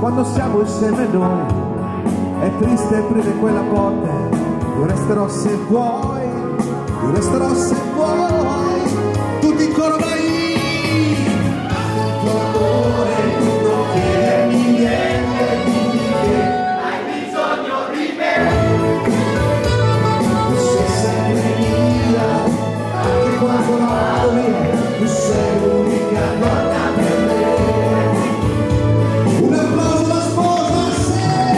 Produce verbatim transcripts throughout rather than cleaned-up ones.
quando siamo insieme noi. È triste aprire quella porta, io resterò se vuoi, io resterò se vuoi, tutti in coro vai. Il tuo amore, tu non chiedermi niente, dimmi che hai bisogno di me. Tu sei sempre mia, anche quando vado via, tu sei l'unica donna per me. Un applauso alla sposa, se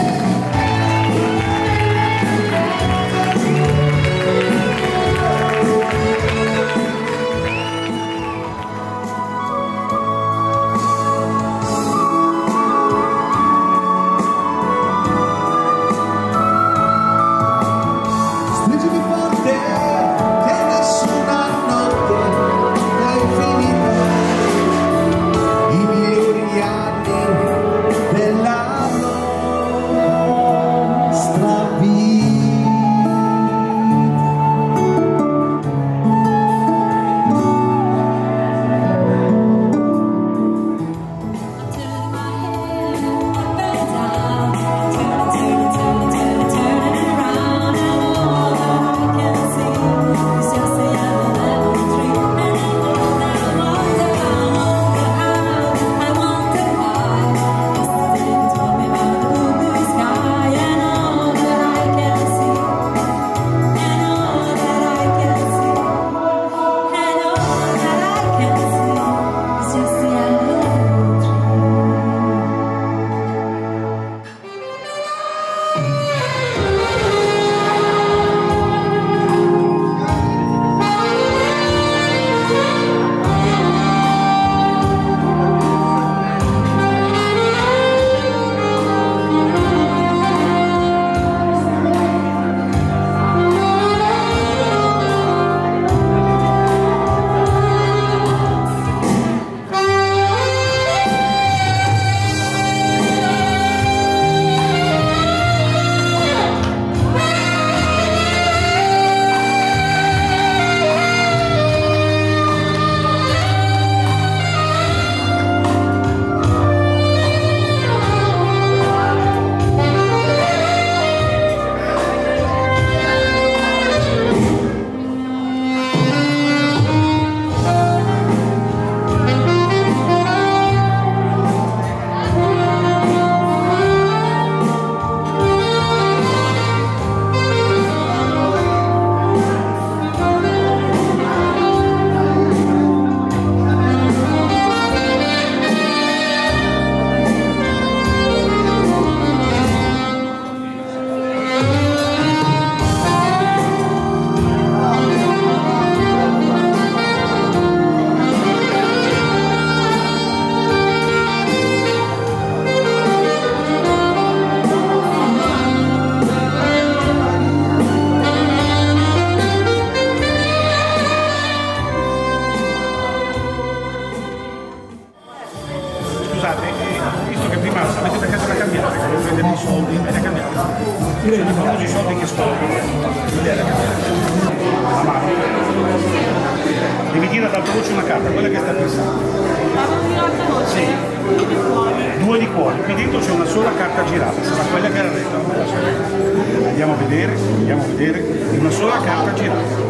stringimi forte che nessuna notte è infinita, i migliori anni della nostra vita. Scusate, visto che prima avete da casa da cambiare, che devo prendere i soldi, è da cambiare. Sono i famosi soldi che scorrono, quindi è da cambiare. La mano. Devi dire ad alta voce una carta, quella che sta pensando. Sì. Due di cuore, qui dentro c'è una sola carta girata, sarà quella che era detta. Andiamo a vedere, andiamo a vedere, una sola carta girata.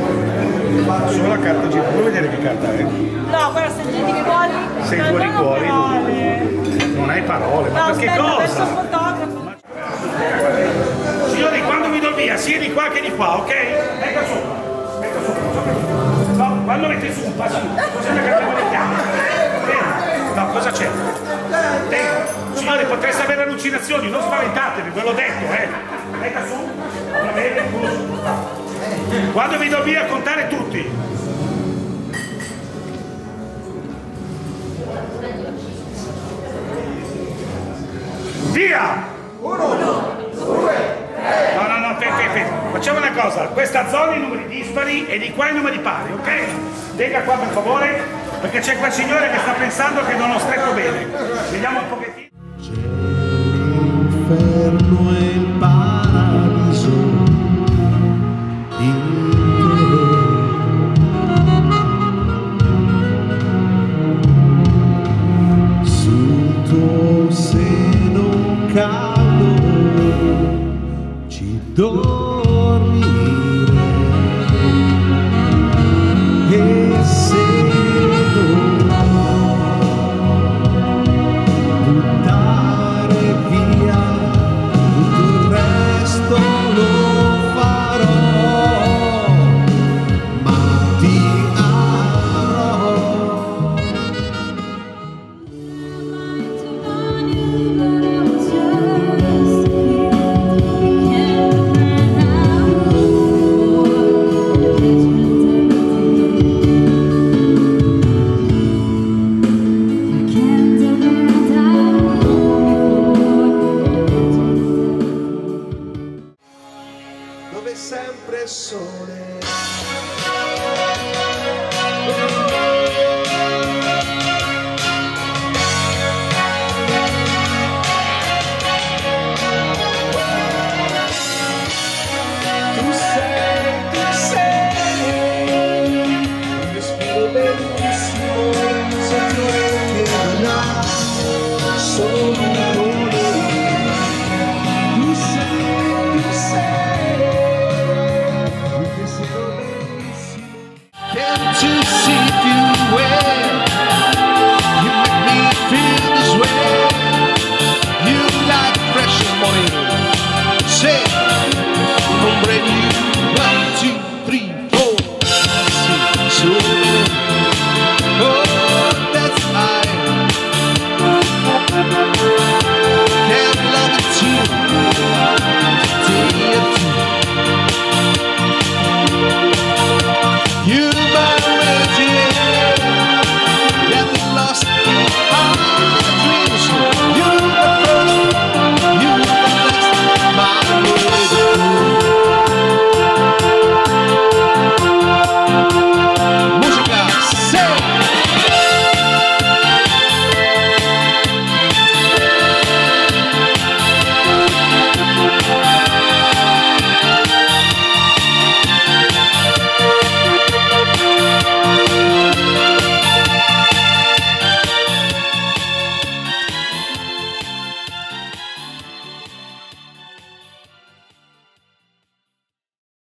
Una sola carta girata, vuoi vedere che carta è? No, quella sei due di cuori. Sei due di cuori, non hai parole, ma no, perché aspetta, cosa? Fotografo. Signori, quando vi do via, sia di qua che di qua, ok? Metta sopra, metta sopra. No, quando mette su, fa su, così che abbiamo le chiavi. No, cosa c'è? Signori, potreste avere allucinazioni, non spaventatevi, ve l'ho detto, eh. Metta su, va bene, quando vi do via, contare tutti. Via! Uno, due, tre. No, no, no, aspetta, aspetta. Facciamo una cosa, questa zona i numeri dispari e di qua i numeri pari, ok? Venga qua per favore, perché c'è quel signore che sta pensando che non ho stretto bene. Vediamo un pochettino. C'è l'inferno e il paradiso in te. Sul tuo seno di dormire e se buttare via tutto il resto lo farò, ma ti amerò. Dove sempre sole.